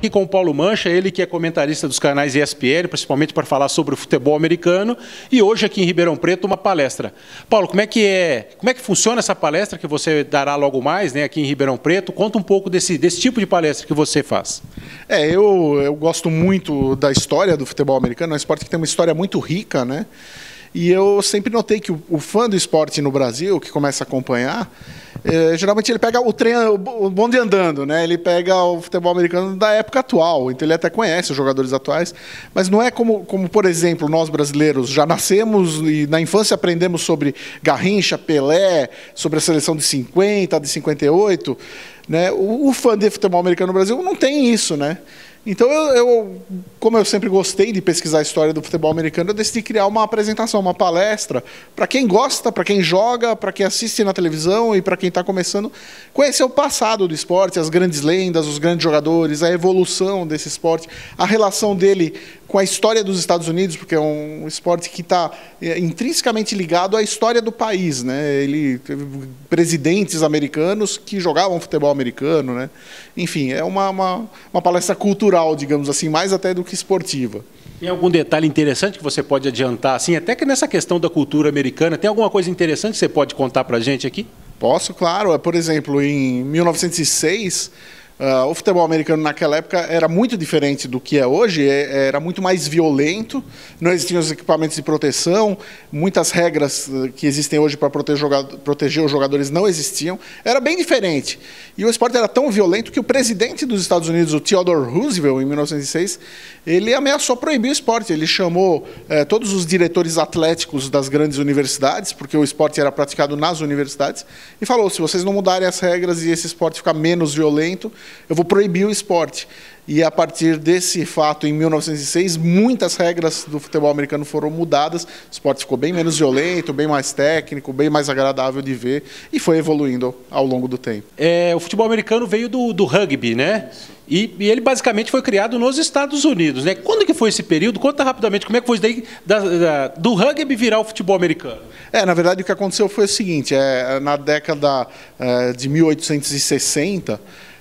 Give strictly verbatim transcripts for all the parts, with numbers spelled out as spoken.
E com o Paulo Mancha, ele que é comentarista dos canais E S P N, principalmente para falar sobre o futebol americano, e hoje aqui em Ribeirão Preto uma palestra. Paulo, como é que é, como é que funciona essa palestra que você dará logo mais, né, aqui em Ribeirão Preto? Conta um pouco desse, desse tipo de palestra que você faz. É, eu, eu gosto muito da história do futebol americano, é um esporte que tem uma história muito rica, né? E eu sempre notei que o, o fã do esporte no Brasil, que começa a acompanhar, é, geralmente ele pega o trem, o bonde andando, né? Ele pega o futebol americano da época atual, então ele até conhece os jogadores atuais, mas não é como, como por exemplo, nós brasileiros já nascemos e na infância aprendemos sobre Garrincha, Pelé, sobre a seleção de cinquenta, de cinquenta e oito, né? O, o fã de futebol americano no Brasil não tem isso, né? Então, eu, eu, como eu sempre gostei de pesquisar a história do futebol americano, eu decidi criar uma apresentação, uma palestra, para quem gosta, para quem joga, para quem assiste na televisão e para quem está começando, conhecer o passado do esporte, as grandes lendas, os grandes jogadores, a evolução desse esporte, a relação dele com a história dos Estados Unidos, porque é um esporte que está intrinsecamente ligado à história do país, né? Ele teve presidentes americanos que jogavam futebol americano, né? Enfim, é uma, uma, uma palestra cultural, digamos assim, mais até do que esportiva. Tem algum detalhe interessante que você pode adiantar, assim, até que nessa questão da cultura americana, tem alguma coisa interessante que você pode contar para a gente aqui? Posso, claro. Por exemplo, em mil novecentos e seis... Uh, o futebol americano naquela época era muito diferente do que é hoje, era muito mais violento, não existiam os equipamentos de proteção, muitas regras que existem hoje para proteger, proteger os jogadores não existiam, era bem diferente. E o esporte era tão violento que o presidente dos Estados Unidos, o Theodore Roosevelt, em mil novecentos e seis, ele ameaçou proibir o esporte. Ele chamou eh, todos os diretores atléticos das grandes universidades, porque o esporte era praticado nas universidades, e falou, se vocês não mudarem as regras e esse esporte ficar menos violento, eu vou proibir o esporte. E a partir desse fato, em mil novecentos e seis, muitas regras do futebol americano foram mudadas, o esporte ficou bem menos violento, bem mais técnico, bem mais agradável de ver, e foi evoluindo ao longo do tempo. É, o futebol americano veio do, do rugby, né? E, e ele basicamente foi criado nos Estados Unidos, né? Quando que foi esse período? Conta rapidamente, como é que foi daí da, da, do rugby virar o futebol americano? É, na verdade, o que aconteceu foi o seguinte, é, na década é, de mil oitocentos e sessenta,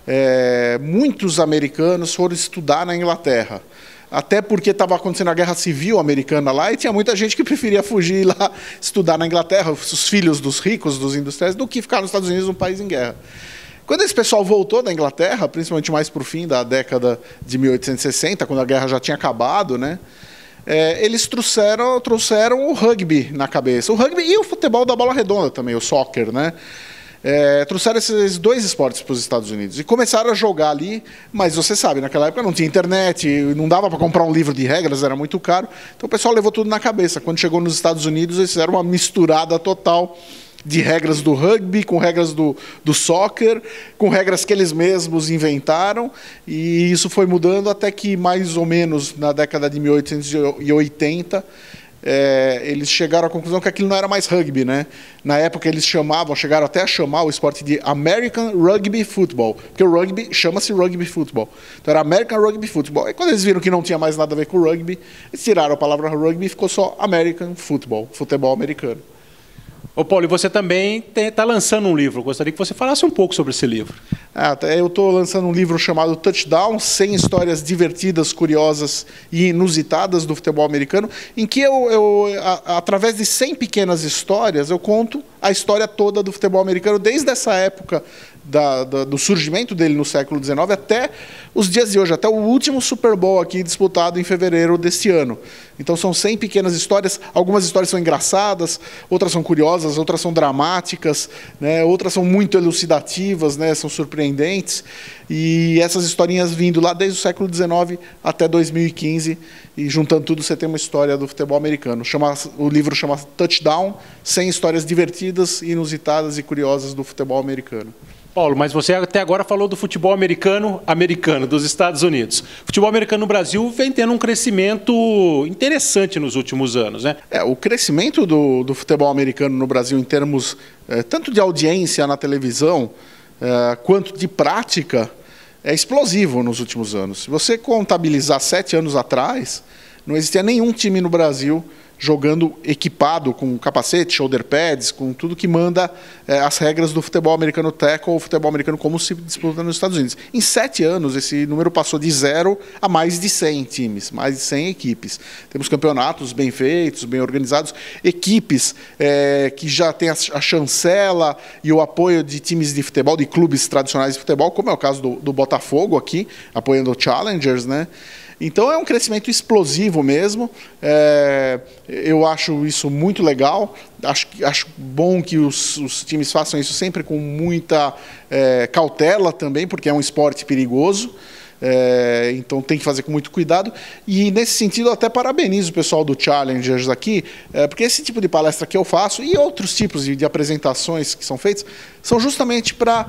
É, muitos americanos foram estudar na Inglaterra, até porque estava acontecendo a Guerra Civil Americana lá e tinha muita gente que preferia fugir lá estudar na Inglaterra, os filhos dos ricos, dos industriais, do que ficar nos Estados Unidos, um país em guerra. Quando esse pessoal voltou da Inglaterra, principalmente mais para o fim da década de mil oitocentos e sessenta, quando a guerra já tinha acabado, né, é, eles trouxeram, trouxeram o rugby na cabeça, o rugby e o futebol da bola redonda também, o soccer, né? É, trouxeram esses dois esportes para os Estados Unidos e começaram a jogar ali, mas você sabe, naquela época não tinha internet, não dava para comprar um livro de regras, era muito caro, então o pessoal levou tudo na cabeça. Quando chegou nos Estados Unidos, eles fizeram uma misturada total de regras do rugby, com regras do, do soccer, com regras que eles mesmos inventaram, e isso foi mudando até que mais ou menos na década de mil oitocentos e oitenta, É, eles chegaram à conclusão que aquilo não era mais rugby, né? Na época eles chamavam, chegaram até a chamar o esporte de American Rugby Football, porque o rugby chama-se Rugby Football. Então era American Rugby Football. E quando eles viram que não tinha mais nada a ver com rugby, eles tiraram a palavra rugby e ficou só American Football, futebol americano. Ô Paulo, e você também está lançando um livro. Eu gostaria que você falasse um pouco sobre esse livro. Ah, eu estou lançando um livro chamado Touchdown, cem histórias divertidas, curiosas e inusitadas do futebol americano, em que eu, eu a, através de cem pequenas histórias, eu conto a história toda do futebol americano, desde essa época da, da, do surgimento dele no século dezenove até os dias de hoje, até o último Super Bowl aqui disputado em fevereiro deste ano. Então são cem pequenas histórias, algumas histórias são engraçadas, outras são curiosas, outras são dramáticas, né, outras são muito elucidativas, né, são surpreendentes, e essas historinhas vindo lá desde o século dezenove até dois mil e quinze, e juntando tudo você tem uma história do futebol americano. Chama, o livro chama Touchdown, cem histórias divertidas, inusitadas e curiosas do futebol americano. Paulo, mas você até agora falou do futebol americano, americano, dos Estados Unidos. O futebol americano no Brasil vem tendo um crescimento interessante nos últimos anos, né? É, o crescimento do, do futebol americano no Brasil em termos é, tanto de audiência na televisão, é, quanto de prática, é explosivo nos últimos anos. Se você contabilizar sete anos atrás, não existia nenhum time no Brasil jogando equipado com capacete, shoulder pads, com tudo que manda é, as regras do futebol americano tackle ou futebol americano como se disputa nos Estados Unidos. Em sete anos, esse número passou de zero a mais de cem times, mais de cem equipes. Temos campeonatos bem feitos, bem organizados, equipes é, que já têm a, a chancela e o apoio de times de futebol, de clubes tradicionais de futebol, como é o caso do, do Botafogo aqui, apoiando o Challengers, né? Então é um crescimento explosivo mesmo, é, eu acho isso muito legal, acho, acho bom que os, os times façam isso sempre com muita é, cautela também, porque é um esporte perigoso. É, então tem que fazer com muito cuidado, e nesse sentido eu até parabenizo o pessoal do Challengers aqui, é, porque esse tipo de palestra que eu faço e outros tipos de, de apresentações que são feitas são justamente para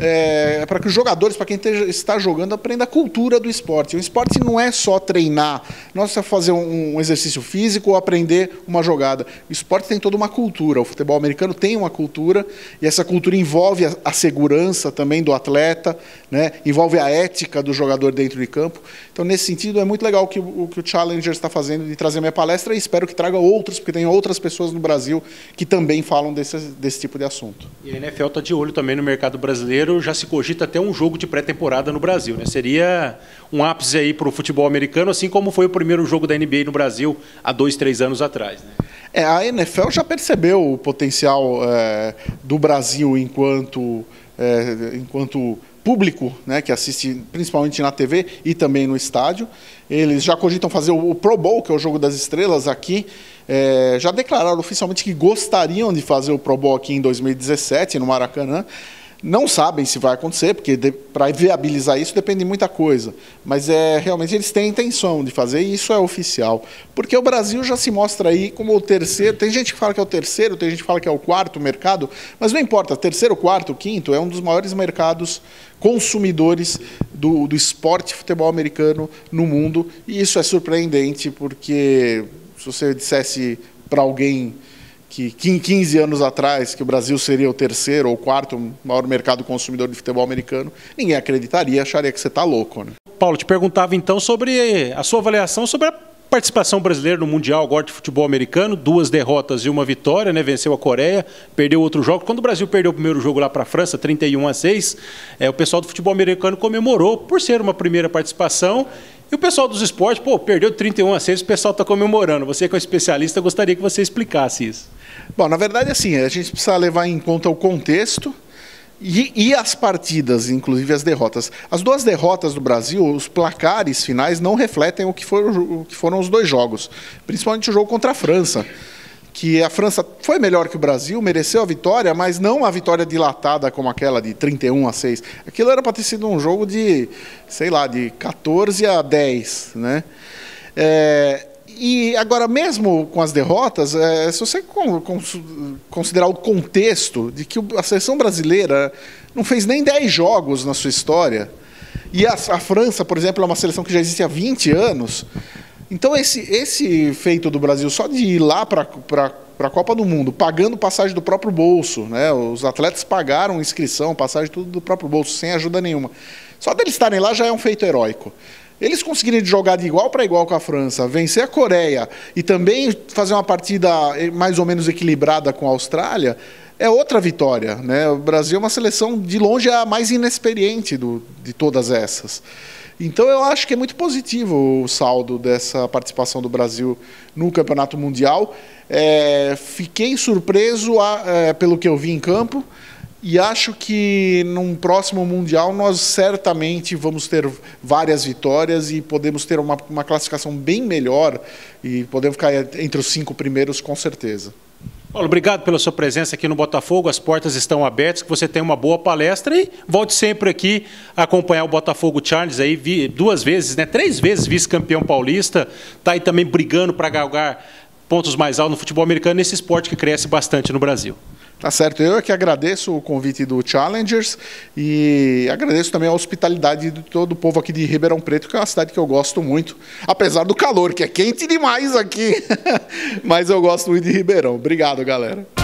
é, para que os jogadores, para quem esteja, está jogando, aprenda a cultura do esporte. O esporte não é só treinar, não é só fazer um, um exercício físico ou aprender uma jogada. O esporte tem toda uma cultura, o futebol americano tem uma cultura, e essa cultura envolve a, a segurança também do atleta, né? Envolve a ética do jogador dentro de campo. Então, nesse sentido, é muito legal o que o, que o Challenger está fazendo de trazer minha palestra, e espero que traga outros, porque tem outras pessoas no Brasil que também falam desse, desse tipo de assunto. E a N F L está de olho também no mercado brasileiro, já se cogita até um jogo de pré-temporada no Brasil, né? Seria um ápice aí para o futebol americano, assim como foi o primeiro jogo da N B A no Brasil há dois, três anos atrás, né? É, a N F L já percebeu o potencial é, do Brasil enquanto, é, enquanto público, né, que assiste principalmente na T V e também no estádio. Eles já cogitam fazer o Pro Bowl, que é o Jogo das Estrelas aqui. É, já declararam oficialmente que gostariam de fazer o Pro Bowl aqui em dois mil e dezessete, no Maracanã. Não sabem se vai acontecer, porque para viabilizar isso depende de muita coisa. Mas é, realmente eles têm a intenção de fazer, e isso é oficial. Porque o Brasil já se mostra aí como o terceiro. Tem gente que fala que é o terceiro, tem gente que fala que é o quarto mercado, mas não importa, terceiro, quarto, quinto, é um dos maiores mercados consumidores do, do esporte futebol americano no mundo. E isso é surpreendente, porque se você dissesse para alguém que quinze anos atrás que o Brasil seria o terceiro ou quarto maior mercado consumidor de futebol americano, ninguém acreditaria, acharia que você está louco, né? Paulo, te perguntava então sobre a sua avaliação sobre a participação brasileira no Mundial agora de futebol americano, duas derrotas e uma vitória, né? Venceu a Coreia, perdeu outro jogo. Quando o Brasil perdeu o primeiro jogo lá para a França, trinta e um a seis, é, o pessoal do futebol americano comemorou por ser uma primeira participação. E o pessoal dos esportes, pô, perdeu trinta e um a seis, o pessoal está comemorando. Você que é um especialista, eu gostaria que você explicasse isso. Bom, na verdade, assim, a gente precisa levar em conta o contexto e, e as partidas, inclusive as derrotas. As duas derrotas do Brasil, os placares finais não refletem o que, for, o que foram os dois jogos, principalmente o jogo contra a França, que a França foi melhor que o Brasil, mereceu a vitória, mas não uma vitória dilatada como aquela de trinta e um a seis. Aquilo era para ter sido um jogo de, sei lá, de quatorze a dez, né? É, e agora, mesmo com as derrotas, é, se você con con considerar o contexto de que a seleção brasileira não fez nem dez jogos na sua história, e a, a França, por exemplo, é uma seleção que já existe há vinte anos, então esse, esse feito do Brasil, só de ir lá para a Copa do Mundo, pagando passagem do próprio bolso, né? Os atletas pagaram inscrição, passagem tudo do próprio bolso, sem ajuda nenhuma. Só deles estarem lá já é um feito heróico. Eles conseguirem jogar de igual para igual com a França, vencer a Coreia e também fazer uma partida mais ou menos equilibrada com a Austrália, é outra vitória, né? O Brasil é uma seleção de longe a mais inexperiente do, de todas essas. Então eu acho que é muito positivo o saldo dessa participação do Brasil no Campeonato Mundial. É, fiquei surpreso a, é, pelo que eu vi em campo, e acho que num próximo Mundial nós certamente vamos ter várias vitórias e podemos ter uma, uma classificação bem melhor e podemos ficar entre os cinco primeiros com certeza. Paulo, obrigado pela sua presença aqui no Botafogo, as portas estão abertas, que você tenha uma boa palestra e volte sempre aqui a acompanhar o Botafogo Chargers, aí, vi, duas vezes, né, três vezes vice-campeão paulista, está aí também brigando para galgar pontos mais altos no futebol americano, nesse esporte que cresce bastante no Brasil. Tá certo, eu é que agradeço o convite do Challengers e agradeço também a hospitalidade de todo o povo aqui de Ribeirão Preto, que é uma cidade que eu gosto muito, apesar do calor, que é quente demais aqui, mas eu gosto muito de Ribeirão. Obrigado, galera.